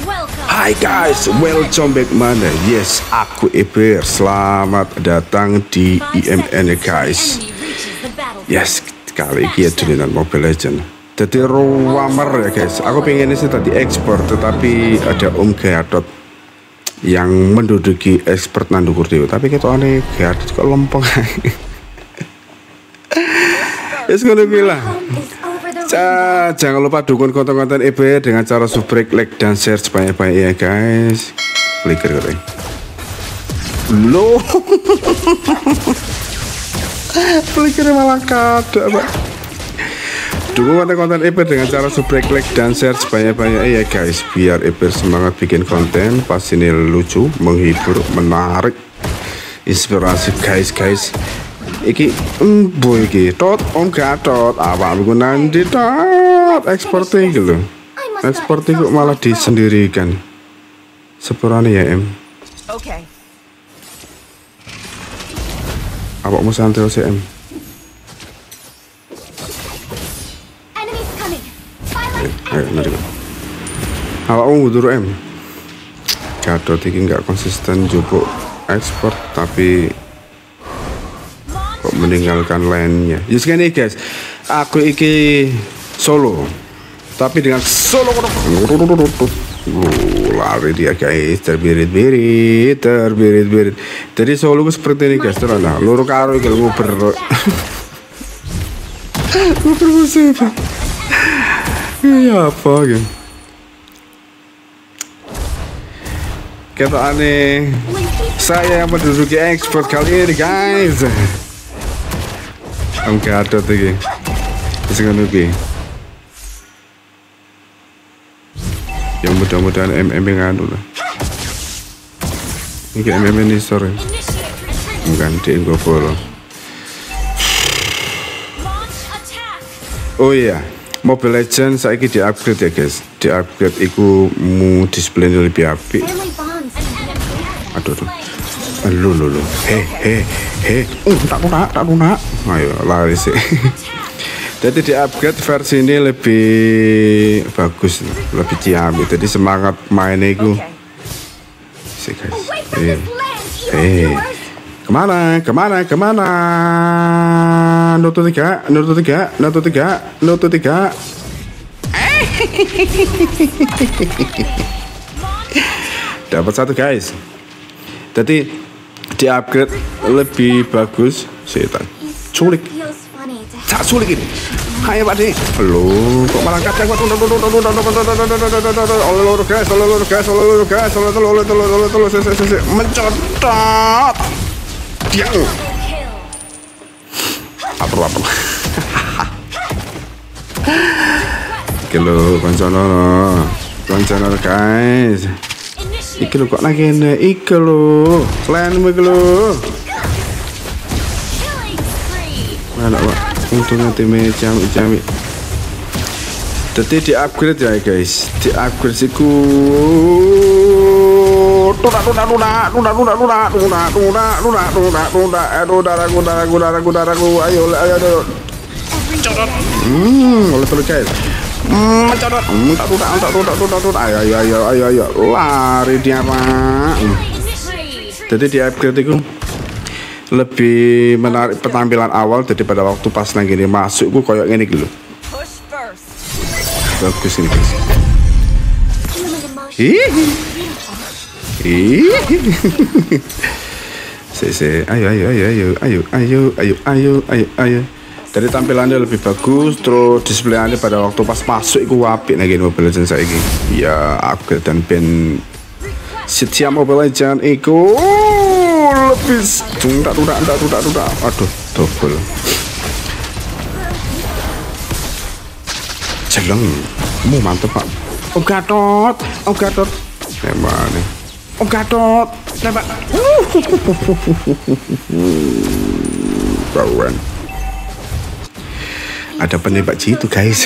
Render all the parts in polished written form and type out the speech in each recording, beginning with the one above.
Hai guys, welcome back mana? Yes, aku Eber. Selamat datang di IMN ya guys. Yes, kali ini tulisan Mobile Legend. Jadi ruamer ya guys. Aku pengen sih tadi ekspor, tetapi ada Om Gatot yang menduduki expert nandukur dewa. Tapi kita aneh Gatot kok lempeng. Yes, ngono bilang. Jangan lupa dukung konten-konten EB dengan cara subscribe, like, dan share sebanyak-banyaknya ya guys. Flicker katanya. Loh. Flicker malah kada pak. Dukung konten-konten EB dengan cara subscribe, like, dan share sebanyak-banyaknya ya guys. Biar EB semangat bikin konten. Pasti ini lucu, menghibur, menarik, inspirasi guys. Iki boy iki tot Om Gatot apa aku nanti tot ekspornya gitu loh. Ekspornya kok malah disendirikan sepurane ya Oke. Apa mau santai CM ayo nanti apa mau butuh Gatot iki nggak konsisten jupuk ekspor tapi meninggalkan lainnya. Just gini guys, aku iki solo, tapi dengan solo lari dia guys, terbirit. Jadi solo seperti ini guys, terus nah, loro karo kalau nguber musuh. Ya apa gitu. Kata aneh, saya yang menduduki ekspor kali ini guys. Om Gatot lagi. Bisa ngono. Yang mudah-mudahan MM yang anu lah. Ini MM ini sorry. Menggantiin gue follow. Oh iya, Mobile Legends saya di upgrade ya guys. Di upgrade iku mu display lebih apik. Aduh. Lu. Tak lunak. Ayo lari sih. Jadi di upgrade versi ini lebih bagus, lebih ciamik. Jadi semangat mainnya itu. Sih guys. Kemana? Noto 3. Dapat satu guys. Jadi di upgrade lebih bagus. Setan sulik ini. Hai Pak De. Halo, kok malah kacang buat mencotot dia apa kilo konsono guys. Iki lho kok nagene iki lho. Selainmu iki lho. Mana Pak? Untungnya timnya camik. Jadi di upgrade ya guys. Di upgrade siku tuna. Daraku. Ayo. Oleh terus guys. Ayo lari dia Pak. Jadi di upgrade itu lebih menarik penampilan awal daripada waktu pas nang gini masuk gue koyok gini gitu. Bagus ini guys. Ayo. Dari tampilannya lebih bagus, terus displaynya pada waktu pas masuk itu apik lagi Mobile Legends saya ini. Ya upgrade dan pen setiap Mobile Legends itu lebih tunda. Aduh, double. Jeleng, mantep Pak. Om Gatot. Tembak nih. Om Gatot, tembak. Kawan. Ada penembak jitu guys.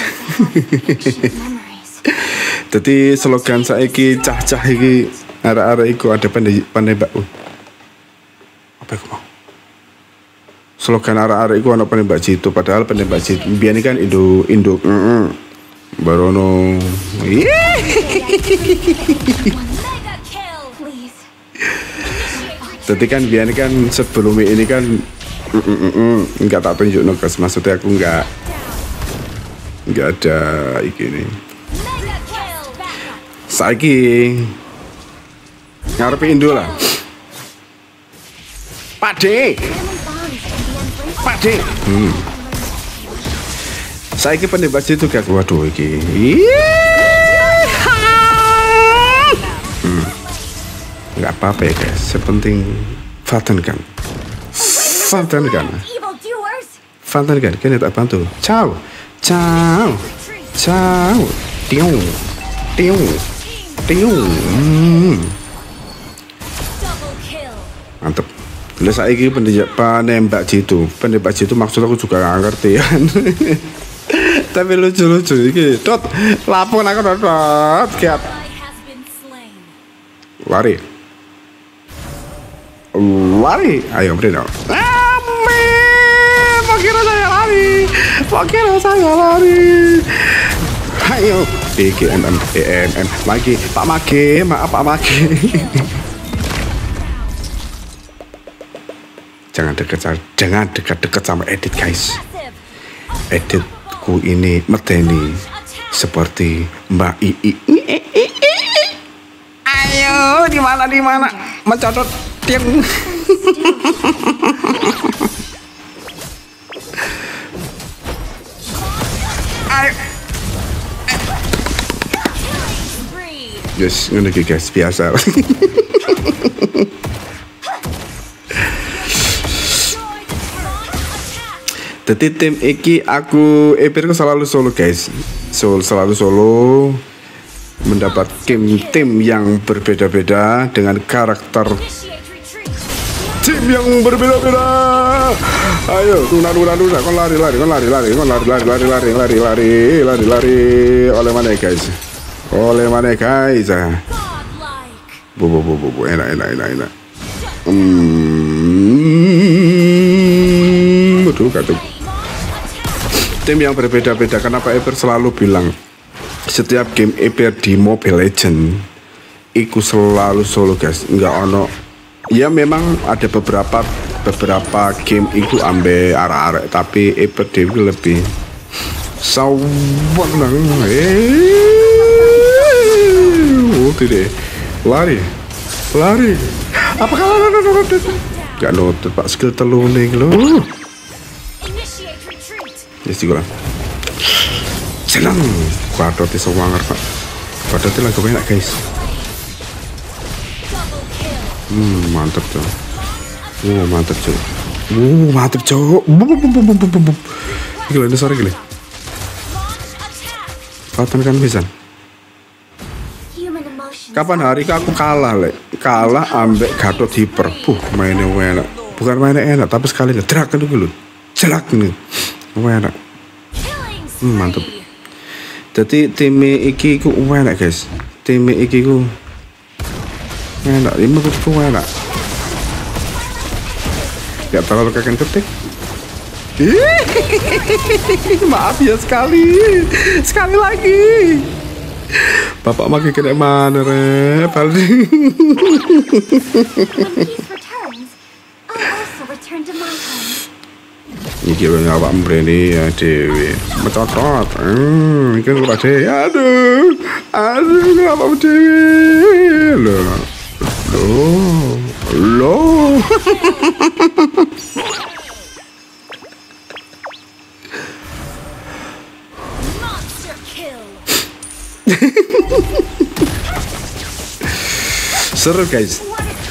Jadi slogan saiki cah-cah iki arek-arek iku ada penembak. Apa iku mau? Slogan arek-arek iku ana penembak jitu padahal penembak jitu biyen kan induk Barono. Jadi kan biar kan sebelum ini kan nggak tak tunjuk guys, maksudnya aku nggak ada ini. Saiki ngarepin Indo lah. Pade. Saiki penembak itu guys. Waduh iki. Nggak apa-apa ya guys, sepenting Falcon kan, kini tak bantu. Ciao, tiung. Mantep. Lalu saya ini penembak jitu maksud aku juga nggak ngerti kan. Tapi lucu ini. Dot, lapor aku dot, kiat. Lari, ayo beri dong. Kira saya lari. Ayo, EMM lagi. Pak Maki, maaf Pak Maki. Jangan dekat sama edit guys. Editku ini medeni seperti Mbak Ii. Ayo, di mana mencodot tiang. Ayo. Yes, ngono iki guys, biasa. Jadi tim iki aku Epir selalu solo guys. Selalu solo. Mendapat tim yang berbeda-beda dengan karakter tim yang berbeda-beda. Ayo, Luna, kon lari. Oleh mana guys? Bu, enak. Betul kata. Tim yang berbeda-beda. Kenapa Ever selalu bilang setiap game Ever di Mobile Legend iku selalu solo guys, nggak ono. Ya memang ada beberapa game itu ambil arah-arah, tapi Ever Dewi lebih sawon nang. Tidak lari. Apa kalau nggak nutut Pak, skill teluning lo. Yes, gue senang. Kuadrotnya sewanger Pak. Kuadrotnya lagu enak guys. Mantep cok. Mantep cok. Gila ini suara gila. Falcon kan bisa. Kapan hari aku kalah ambek Gatot Hyper. Mainnya enak. Bukan mainnya enak, tapi sekali ngedrak kan dulu. Jelak nih. Enak. Mantep. Jadi tim iki ku enak guys. Tim iki ku enak. Ini ku enak. Gak terlalu kakek ketik. Maaf ya sekali lagi. Bapak makin kena mana re, Paldi. Ini kira awak berani ya Dewi, mencocot. Ini kan lupa Dewi. Aduh, kenapa Dewi? Loh. Seru guys.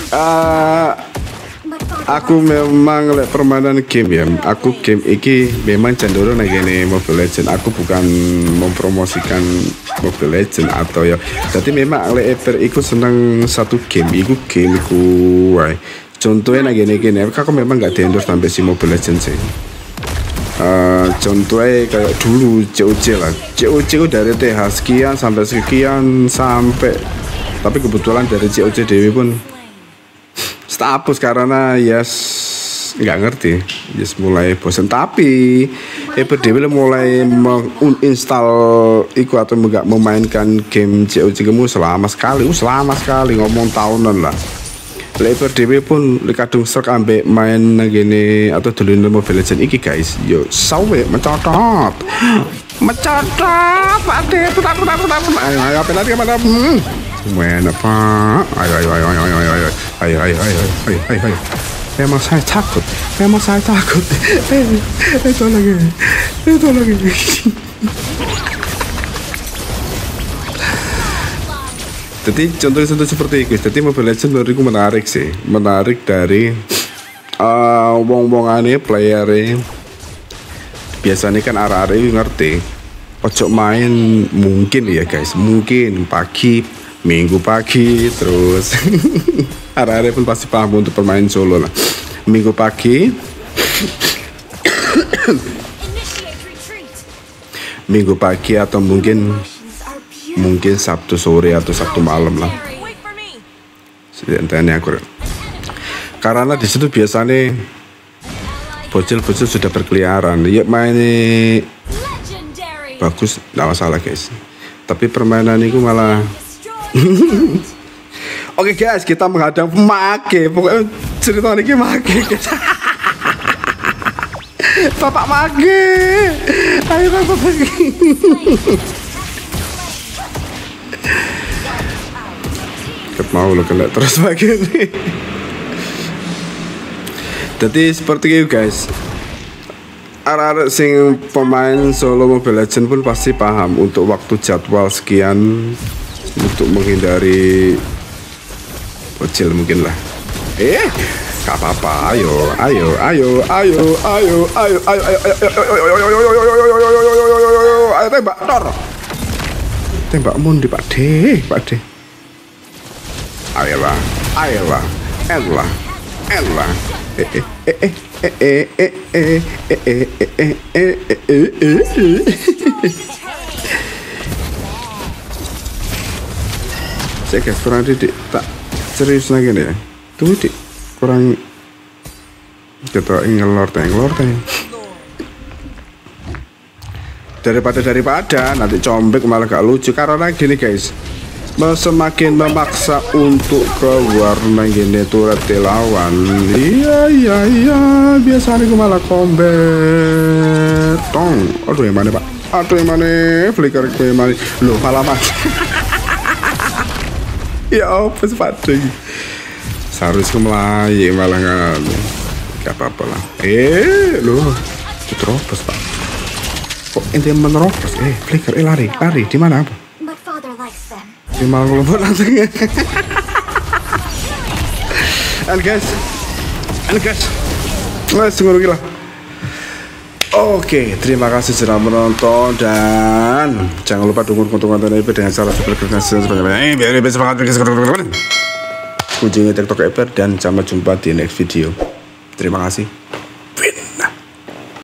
Aku memang lek permainan game ya. Aku game iki memang cenderung ngene Mobile Legend. Aku bukan mempromosikan Mobile Legend atau ya. Jadi memang lek Ever iku seneng satu game iku wae. Contohnya gini, aku memang gak di-endorse sampai si Mobile Legend sih. Contohnya kayak dulu COC lah. COC dari TH sekian sampai sekian sampai, tapi kebetulan dari COC Dewi pun hapus karena nggak ngerti, mulai bosan. Tapi Eper dhewe mulai menginstal iku atau enggak memainkan game COC kamu selama sekali ngomong tahunan lah. Eper dhewe pun kadung serk ambek main nang gini atau duluan Mobile Legends iki guys. Yo sawe mencotot. Pade putar. Ayo apa lagi mana? Mana Pak? Ayo. Memang saya takut. Itu lagi. Jadi contoh seperti itu. Jadi Mobile Legends menurutku menarik dari wong-wongane playernya. Biasanya kan arah-arah ngerti. Ojo main mungkin ya guys, mungkin minggu pagi terus arah-arah pun pasti paham untuk permain solo lah. Minggu pagi atau mungkin Sabtu sore atau Sabtu malam lah. Sedentane aku. Karena di situ biasanya bocil-bocil sudah berkeliaran. Ya main bagus, nggak masalah guys. Tapi permainan itu malah Oke guys, kita menghadap Make. Pokoknya cerita ini Make guys. Bapak Make. Ayo Bapak Make. Mau lo kena terus begini. Jadi seperti itu guys. Arek sing pemain solo Mobile Legends pun pasti paham untuk waktu jadwal sekian untuk menghindari bocil mungkin lah. Gak apa-apa, ayo tembak tor. Tembak mundi Pak D. Ayolah. Saya guys kurang didik tak serius lagi nih ya. Tunggu dik kurang kita ngelor teng. Daripada nanti combek malah gak lucu karena gini guys. Semakin memaksa untuk keluar main gini turret lawan. Iya biasanya gue malah combat tong. Aduh yang mana Pak? Flicker gue yang mana? Loh malah mati. Ya apa sepatu seharusnya Melayu malah gak apa-apa lah. Loh terobos Pak. Kok ente menerobos? Flicker lari di mana apa? Malah ngelompok langsung. And guys, sungguh gila. Oke, terima kasih sudah menonton dan jangan lupa dukung konten IP dengan cara subscribe dan sebagainya. Biar lebih semangat kunjungi TikTok IP dan sampai jumpa di next video. Terima kasih.